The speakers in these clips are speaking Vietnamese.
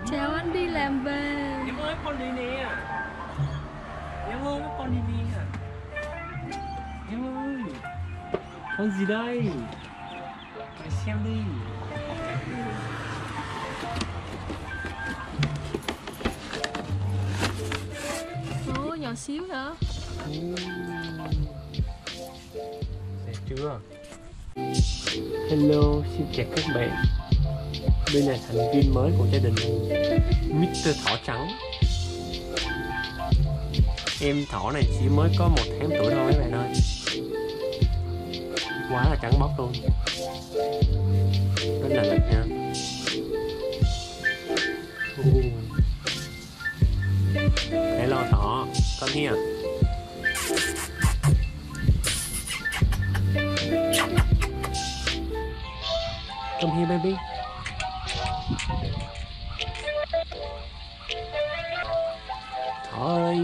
Chào anh đi làm về. Em ơi con đi nè. Em ơi con đi nè. Em ơi con gì đây? Mày xem đi. Ồ, nhỏ xíu hả? Đẹp chưa? Hello, xin chào các bạn. Đây là thành viên mới của gia đình Mr. Thỏ Trắng. Em thỏ này chỉ mới có 1 tháng tuổi thôi mấy bạn ơi. Quá là trắng bóc luôn. Rất là lịch nha. Hello thỏ, come here. Come here baby. Thỏ ơi.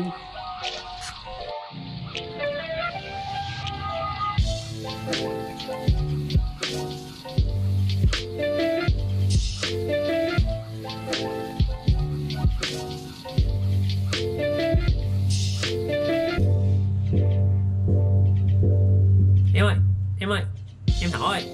Em ơi, em thỏ ơi.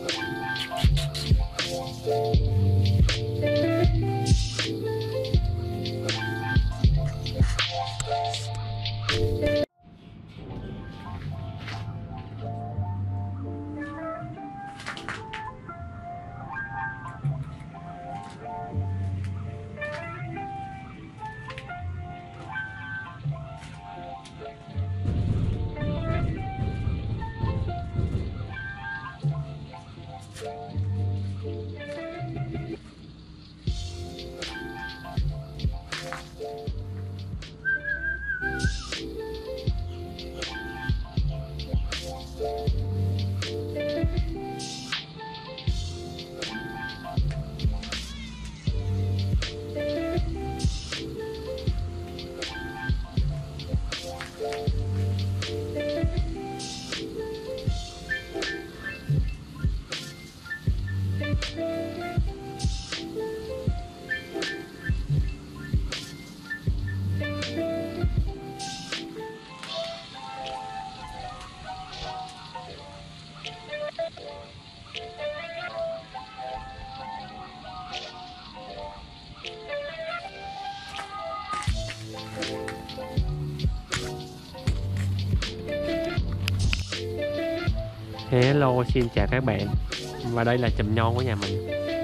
Hello, xin chào các bạn. Và đây là chùm nho của nhà mình.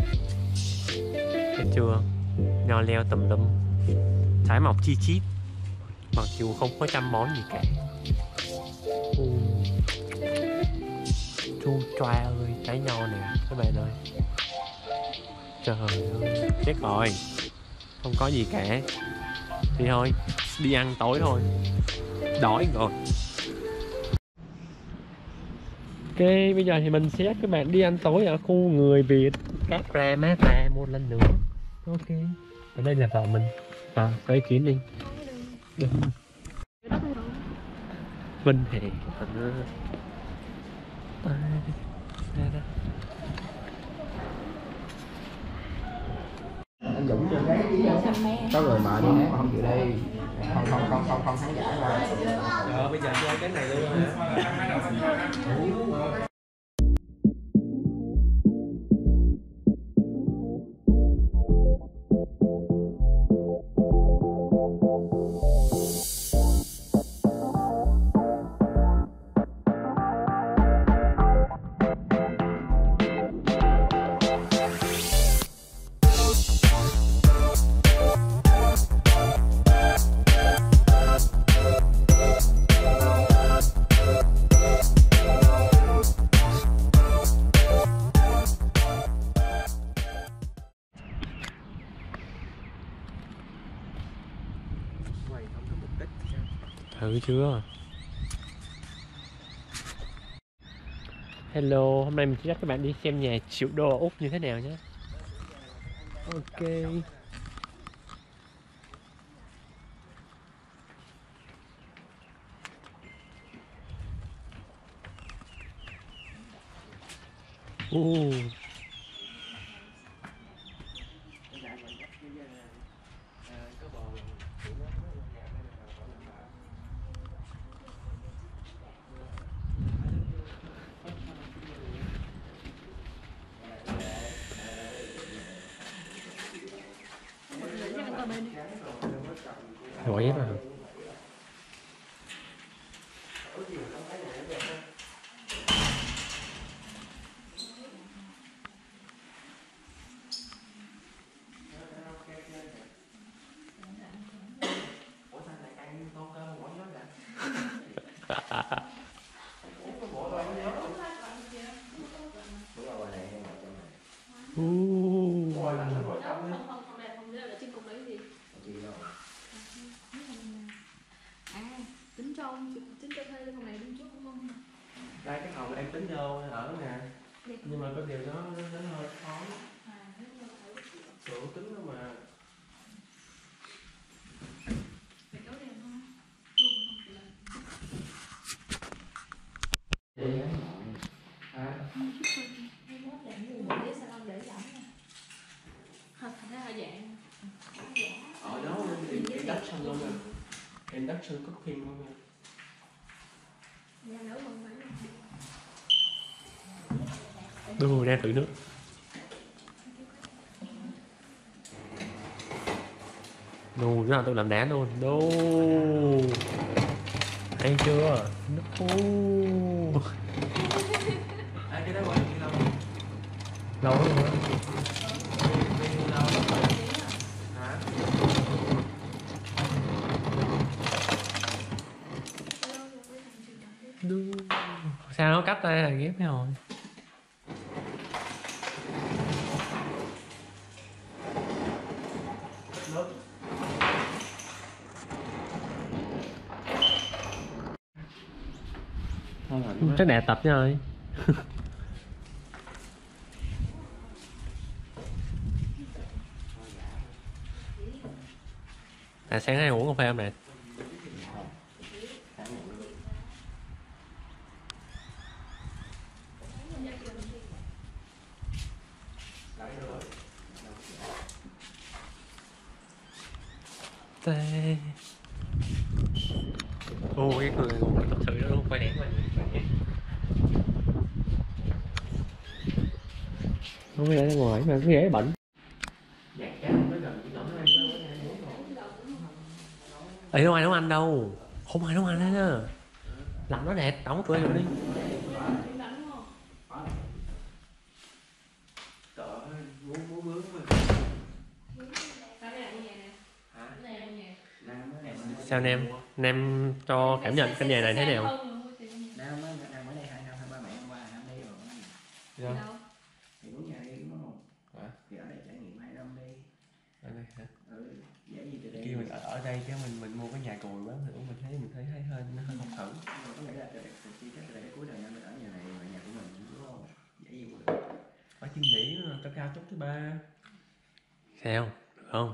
Thấy chưa? Nho leo tùm lum, trái mọc chi chít, mặc dù không có chăm bón gì cả. Chu choa ơi, trái nho nè các bạn ơi. Trời ơi, chết rồi, không có gì cả. Thì thôi, đi ăn tối thôi, đói rồi. Ok, bây giờ thì mình sẽ dắt các bạn đi ăn tối ở khu người Việt Cát Rà Mát Rà một lần nữa. Ok, ở đây là vợ mình. Có ý kiến đi. Được. Vinh Hệ anh Dũng trên đấy có người mời đi hát mà không chịu đi, không khán giả ra. Bây giờ chơi cái này luôn hả? Thử chưa? Hello, hôm nay mình sẽ dắt các bạn đi xem nhà triệu đô ở Úc như thế nào nhé. Ok. bỏ dép à? Tính cho thuê phòng này đứng trước cũng không? Đây cái phòng em tính vô ở nè, nhưng mà có điều nó hơi khó. Sửa cứng đó mà. Ở đó em đắp xong luôn rồi. Em đắp xong cooking luôn rồi. Đu đang thử nước. Đu nó là tôi làm đá luôn. Đu hay chưa? Đu cái đó gọi là lâu rồi hả? Đu sao nó cắt tay là ghép rồi. Chắc đẹp tập rồi. À sáng nay uống cà phê không nè? Tê. Ô cái người còn thật sự đó luôn, quay đèn quay đèn. Không phải ra ngoài mà cái ghế bẩn. Ê không ai nấu ăn đâu. Không ai nấu ăn hết á. Làm nó đẹp, đóng tụi em đi. Sao nem? Nem cho cảm nhận căn nhà này thế nào? Nam ở đây 2 năm, 2 ba mẹ em qua 2 năm đây rồi. Dạ. Thì muốn nhà đi đúng không? Thì ở đây trải nghiệm 2 năm đi. Ở đây hả? Dễ gì từ đây. Khi mình ở đây cái mình mua cái nhà cùi quá mình thấy hơi nó hơi không thử. Có nghĩa là từ đây cuối đời năm mình ở nhà này là nhà của mình đúng không? Dễ gì cũng được. Ở Chiêm Nhĩ nó cao chút thứ 3. Sao? Được không?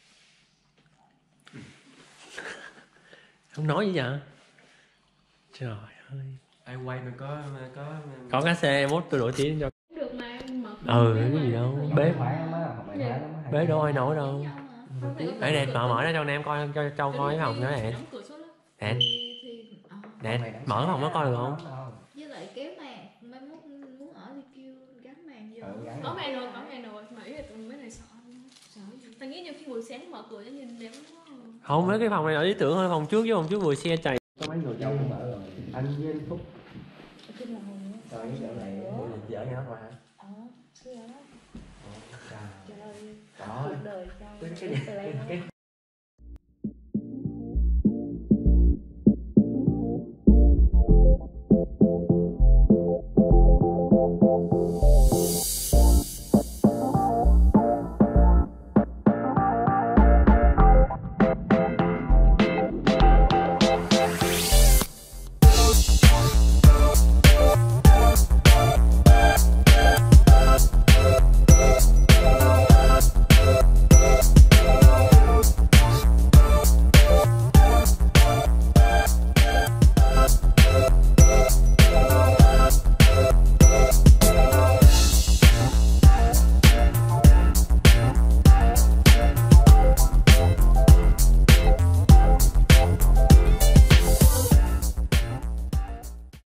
Không nói gì vậy? Trời ơi. Ai quay mà có cá xe mốt tôi đổi tiếng cho. Được mà mở. Cái gì đâu. Bếp đâu ai nổi đâu. Để đẹp mở ra cho anh em coi cho coi cái phòng đó nè. Nè. Nè, mở phòng nó coi được không? Với lại kéo màn, mai mốt muốn ở thì kêu gắn màn vô. Có màn rồi, mà ý là tụi mấy này sợ gì? Tao nghĩ nhiều khi buổi sáng mở cửa cho nhìn đẹp lắm. Không, mấy cái phòng này ở lý tưởng hơn phòng trước với phòng trước vừa xe chạy. Có mấy người dâu cũng ở rồi. Anh với anh Phúc. Rồi cái chỗ này Vợ nhà nó hả? Cứ đó. trời ơi. Đời cho. Cái